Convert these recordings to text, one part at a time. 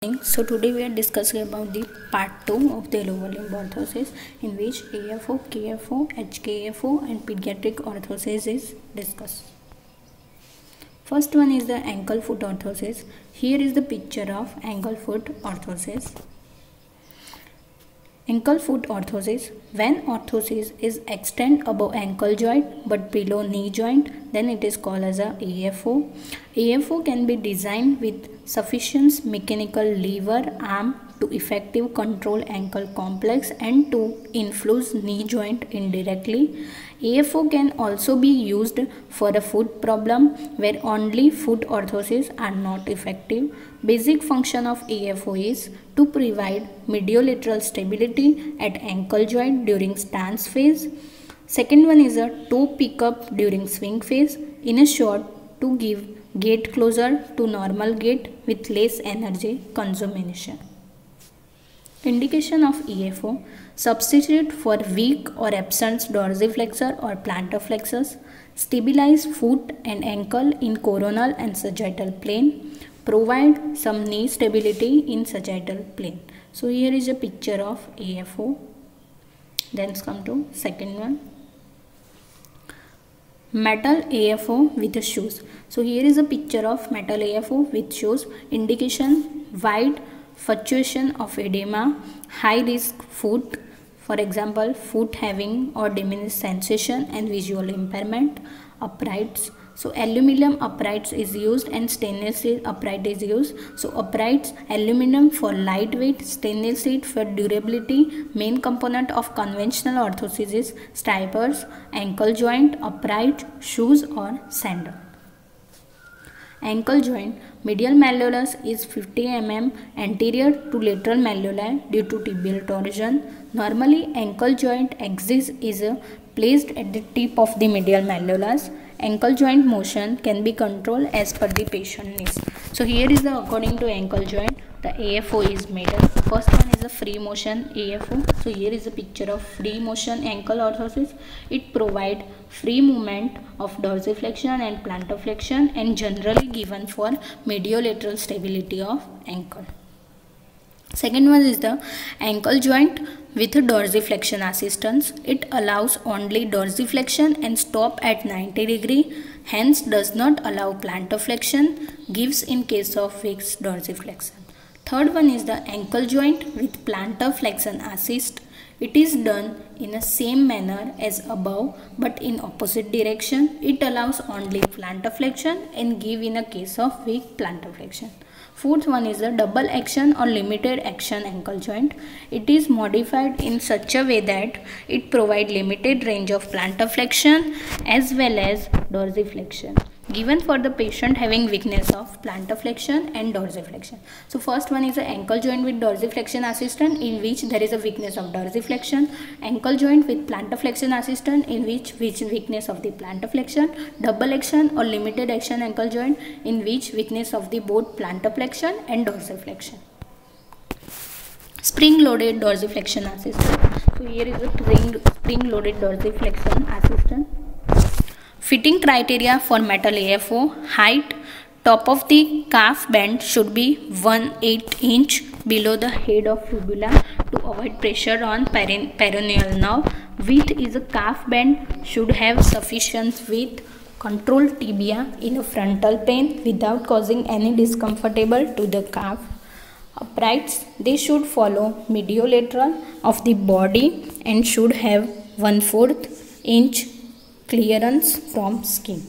So today we are discussing about the part 2 of the lower limb orthosis, in which AFO, KFO, HKFO and pediatric orthosis is discussed. First one is the ankle foot orthosis. Here is the picture of ankle foot orthosis. Ankle foot orthosis. When orthosis is extend above ankle joint but below knee joint, then it is called as a AFO. AFO can be designed with sufficient mechanical lever arm to effective control ankle complex and to influence knee joint indirectly. AFO can also be used for a foot problem where only foot orthosis are not effective. Basic function of AFO is to provide mediolateral stability at ankle joint during stance phase. Second one is a toe pickup during swing phase. In a short, to give gait closer to normal gait with less energy consumption. Indication of AFO: substitute for weak or absent dorsiflexor or plantar flexors, stabilize foot and ankle in coronal and sagittal plane, provide some knee stability in sagittal plane. So here is a picture of AFO. Then come to second one, metal AFO with shoes. So here is a picture of metal AFO with shoes. Indication: wide fluctuation of edema, high risk foot, for example foot having or diminished sensation and visual impairment. Uprights. So aluminum uprights is used and stainless steel upright is used. So uprights, aluminum for lightweight, stainless steel for durability. Main component of conventional orthosis is stripers, ankle joint, upright, shoes or sandal. Ankle joint. Medial malleolus is 50 mm anterior to lateral malleoli due to tibial torsion. Normally ankle joint axis is placed at the tip of the medial malleolus. Ankle joint motion can be controlled as per the patient needs. So here is the according to ankle joint, the AFO is made up. First one is a free motion AFO. So here is a picture of free motion ankle orthosis. It provides free movement of dorsiflexion and plantar flexion and generally given for mediolateral stability of ankle. Second one is the ankle joint with dorsiflexion assistance. It allows only dorsiflexion and stop at 90 degree, hence does not allow plantar flexion, gives in case of fixed dorsiflexion. Third one is the ankle joint with plantar flexion assist. It is done in the same manner as above but in opposite direction. It allows only plantar flexion and give in a case of weak plantar flexion. Fourth one is the double action or limited action ankle joint. It is modified in such a way that it provides limited range of plantar flexion as well as dorsiflexion, given for the patient having weakness of plantar flexion and dorsiflexion. So first one is an ankle joint with dorsiflexion assistant in which there is a weakness of dorsiflexion. Ankle joint with plantar flexion assistant in which weakness of the plantar flexion. Double action or limited action ankle joint in which weakness of the both plantar flexion and dorsiflexion. Spring loaded dorsiflexion assistant. So here is a spring loaded dorsiflexion assistant. Fitting criteria for metal AFO: height, top of the calf band should be 1/8 inch below the head of fibula to avoid pressure on peroneal nerve. Width is a calf band should have sufficient width, control tibia in a frontal plane without causing any discomfortable to the calf. Uprights, they should follow mediolateral of the body and should have 1/4 inch clearance from skin.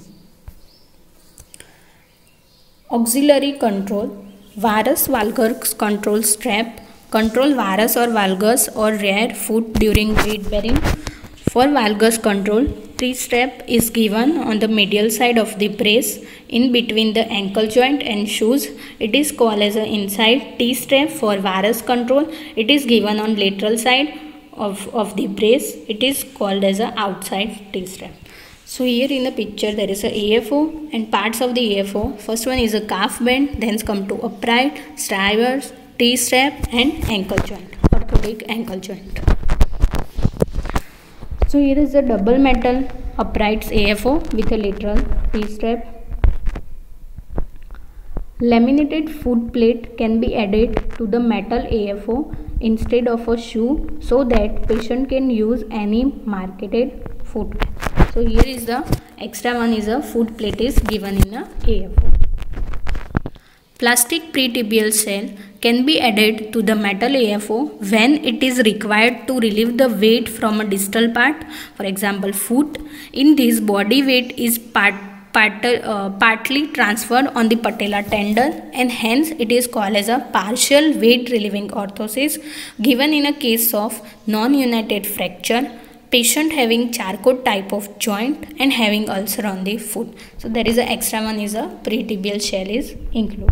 Auxiliary control: varus valgus control strap, control varus or valgus or rear foot during weight bearing. For valgus control, T-strap is given on the medial side of the brace in between the ankle joint and shoes. It is called as an inside T-strap. For varus control, it is given on lateral side of the brace. It is called as an outside T-strap. So here in the picture there is a AFO and parts of the AFO. First one is a calf band, then come to upright, strivers, T-strap and ankle joint, orthopedic ankle joint. So here is a double metal uprights AFO with a lateral T-strap. Laminated foot plate can be added to the metal AFO instead of a shoe so that patient can use any marketed foot. So here is the extra one is a foot plate is given in a AFO. Plastic pretibial shell can be added to the metal AFO when it is required to relieve the weight from a distal part, for example foot. In this, body weight is partly transferred on the patella tendon and hence it is called as a partial weight relieving orthosis given in a case of non-united fracture, patient having Charcot type of joint and having ulcer on the foot. So there is a extra one is a pretibial shell is included.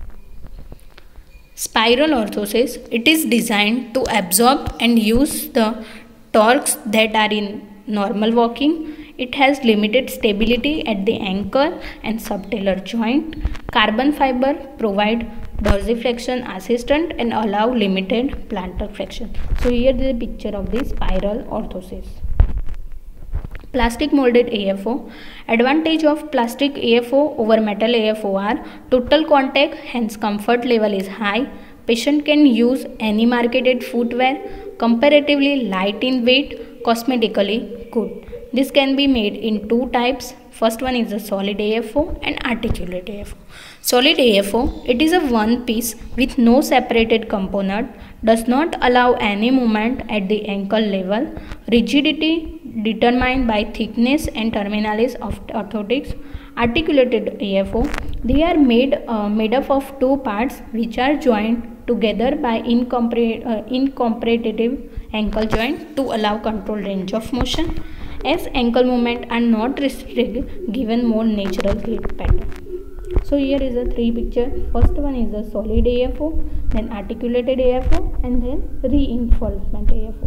Spiral orthosis, it is designed to absorb and use the torques that are in normal walking. It has limited stability at the ankle and subtalar joint. Carbon fiber provide dorsiflexion assistant and allow limited plantar flexion. So here is a picture of the spiral orthosis. Plastic molded AFO. Advantage of plastic AFO over metal AFO are total contact, hence comfort level is high. Patient can use any marketed footwear, comparatively light in weight, cosmetically good. This can be made in two types. First one is the solid AFO and articulate AFO. Solid AFO, it is a one piece with no separated component, does not allow any movement at the ankle level, rigidity determined by thickness and terminalis of orthotics. Articulated AFO, they are made up of two parts which are joined together by incomparative ankle joint to allow controlled range of motion, as ankle movement are not restricted given more natural gait pattern. So here is a three picture. First one is a solid AFO, then articulated AFO and then reinforcement AFO.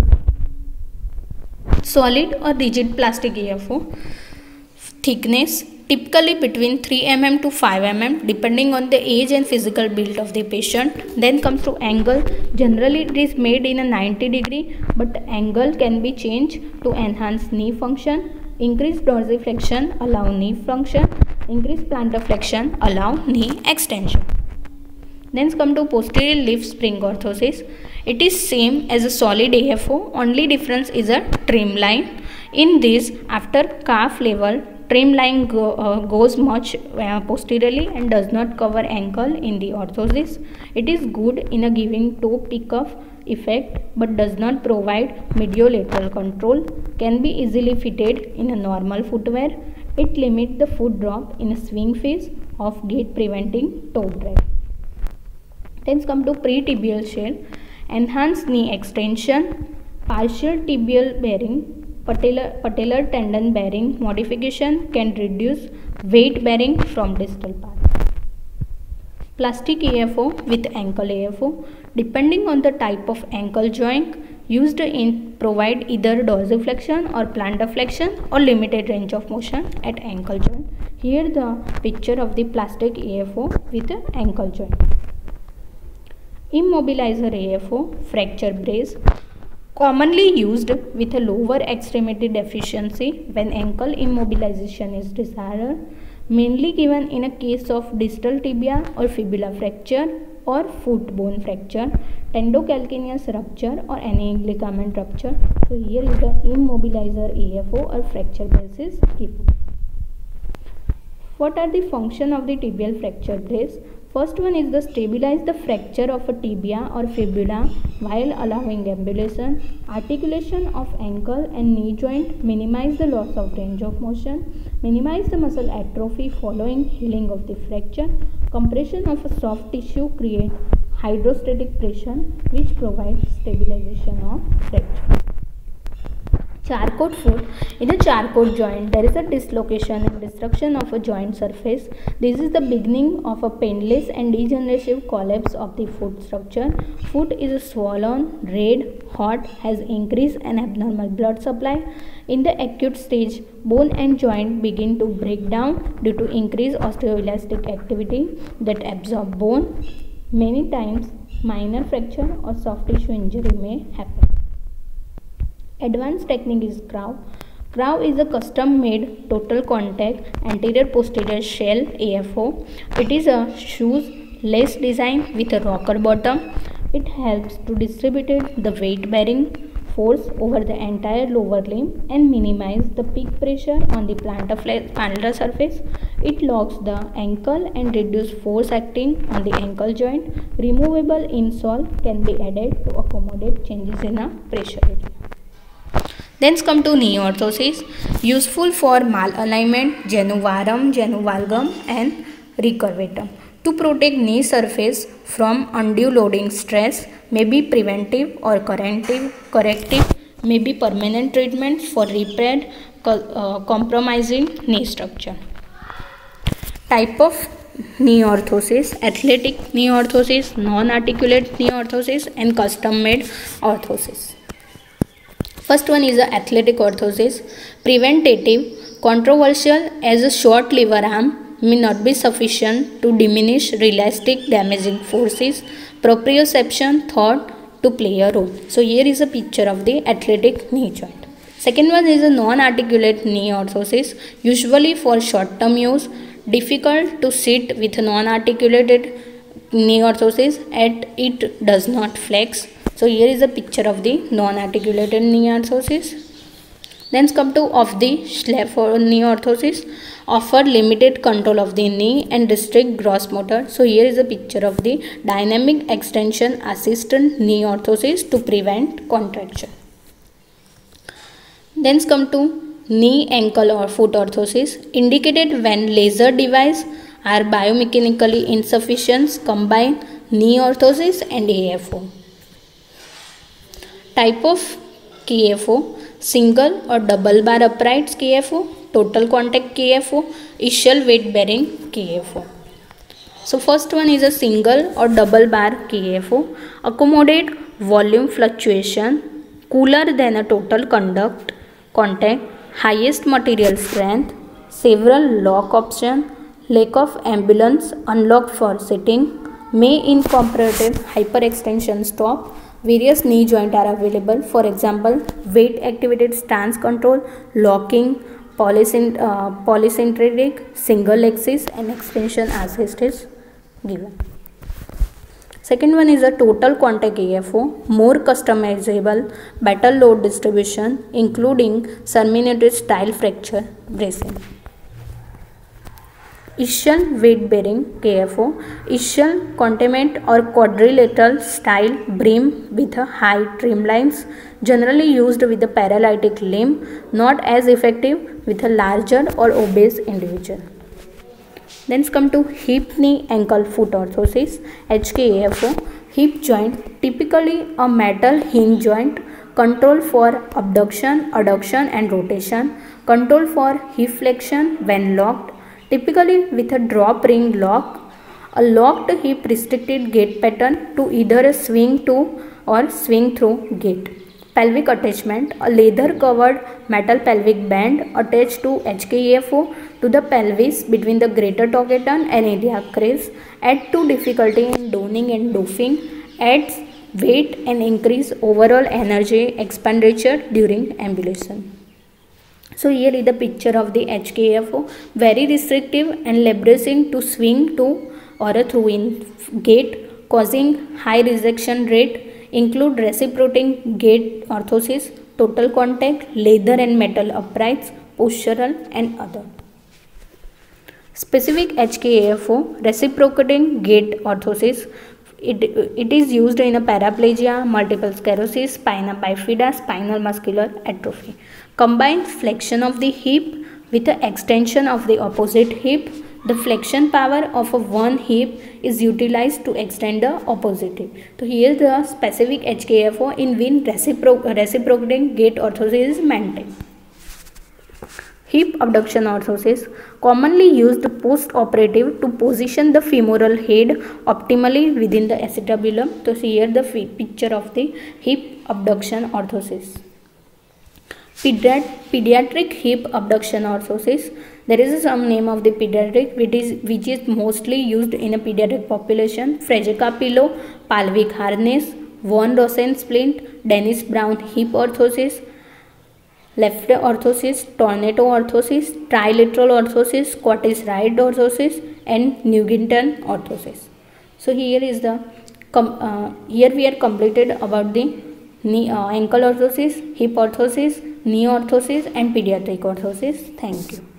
Solid or rigid plastic AFO, thickness typically between 3 mm to 5 mm depending on the age and physical build of the patient. Then comes to angle. Generally it is made in a 90 degree, but the angle can be changed to enhance knee function. Increase dorsiflexion allow knee function. Increase plantar flexion allow knee extension. Then come to posterior leaf spring orthosis. It is same as a solid AFO, only difference is a trim line. In this, after calf level, trim line goes much posteriorly and does not cover ankle in the orthosis. It is good in a giving toe pick-up effect but does not provide mediolateral control. Can be easily fitted in a normal footwear. It limits the foot drop in a swing phase of gait preventing toe drag. Then come to pretibial shell. Enhanced knee extension, partial tibial bearing, patellar tendon bearing modification can reduce weight bearing from distal part. Plastic AFO with ankle AFO, depending on the type of ankle joint used in provide either dorsiflexion or plantar flexion or limited range of motion at ankle joint. Here the picture of the plastic AFO with the ankle joint. Immobilizer AFO, fracture brace, commonly used with a lower extremity deficiency when ankle immobilization is desired, mainly given in a case of distal tibia or fibula fracture or foot bone fracture, tendocalcaneus rupture or any ligament rupture. So here is the immobilizer AFO or fracture brace is given. What are the function of the tibial fracture brace? First one is to stabilize the fracture of a tibia or fibula while allowing ambulation. Articulation of ankle and knee joint minimize the loss of range of motion. Minimize the muscle atrophy following healing of the fracture. Compression of a soft tissue create hydrostatic pressure which provides stabilization of fracture. Charcot foot. In a Charcot joint, there is a dislocation and destruction of a joint surface. This is the beginning of a painless and degenerative collapse of the foot structure. Foot is swollen, red, hot, has increased and abnormal blood supply. In the acute stage, bone and joint begin to break down due to increased osteoelastic activity that absorb bone. Many times, minor fracture or soft tissue injury may happen. Advanced technique is Krav. CRAV is a custom-made total contact anterior posterior shell AFO. It is a shoeless design with a rocker bottom. It helps to distribute the weight bearing force over the entire lower limb and minimize the peak pressure on the plantar surface. It locks the ankle and reduces force acting on the ankle joint. Removable insole can be added to accommodate changes in a pressure area. Then come to knee orthosis, useful for malalignment, genu varum, genu valgum and recurvatum. To protect knee surface from undue loading stress, may be preventive or corrective, may be permanent treatment for repaired compromising knee structure. Type of knee orthosis: athletic knee orthosis, non-articulate knee orthosis and custom-made orthosis. First one is the athletic orthosis. Preventative, controversial as a short lever arm may not be sufficient to diminish realistic damaging forces. Proprioception thought to play a role. So here is a picture of the athletic knee joint. Second one is a non-articulate knee orthosis, usually for short-term use. Difficult to sit with non-articulated knee orthosis and it does not flex. So here is a picture of the non-articulated knee orthosis. Then come to of the Schläfer knee orthosis, offer limited control of the knee and restrict gross motor. So here is a picture of the dynamic extension assistant knee orthosis to prevent contraction. Then come to knee, ankle or foot orthosis, indicated when laser device are biomechanically insufficient, combine knee orthosis and AFO. Type of KFO: single or double bar upright KFO, total contact KFO, ischial weight bearing KFO. So first one is a single or double bar KFO, accommodate volume fluctuation, cooler than a total contact, highest material strength, several lock option, lack of ambulance, unlocked for sitting, may incorporate hyperextension stop. Various knee joint are available. For example, weight activated stance control, locking, polycentric, single axis and extension assist is given. Second one is a total contact AFO, more customizable, better load distribution, including Serminated style fracture bracing. Ischial weight bearing KFO, ischial containment or quadrilateral style brim with a high trim lines, generally used with a paralytic limb, not as effective with a larger or obese individual. Then come to hip, knee, ankle, foot orthosis, HKAFO, hip joint, typically a metal hinge joint, control for abduction, adduction and rotation, control for hip flexion when locked, typically with a drop ring lock, a locked hip restricted gait pattern to either a swing to or swing through gait. Pelvic attachment, a leather covered metal pelvic band attached to HKAFO to the pelvis between the greater taugeton and iliac crest, add to difficulty in doning and doffing, adds weight and increase overall energy expenditure during ambulation. So here is the picture of the HKAFO, very restrictive and laboring to swing to or through in gait, causing high rejection rate, include reciprocating gait orthosis, total contact, leather and metal uprights, postural and other. Specific HKAFO, reciprocating gait orthosis, it is used in a paraplegia, multiple sclerosis, spina bifida, spinal muscular atrophy. Combines flexion of the hip with the extension of the opposite hip. The flexion power of one hip is utilized to extend the opposite hip. So here the specific HKAFO in which reciprocating gait orthosis is maintained. Hip abduction orthosis, commonly used post-operative to position the femoral head optimally within the acetabulum. So here the picture of the hip abduction orthosis. Pediatric hip abduction orthosis. There is some name of the pediatric which is mostly used in a pediatric population. Frejeka pillow, Palvik harness, von Rosen splint, Dennis Brown hip orthosis, left orthosis, tornado orthosis, trilateral orthosis, Scottish Rite orthosis, and Nugent orthosis. So here is the here we are completed about the knee, ankle orthosis, hip orthosis, knee orthosis, and pediatric orthosis. Thank you.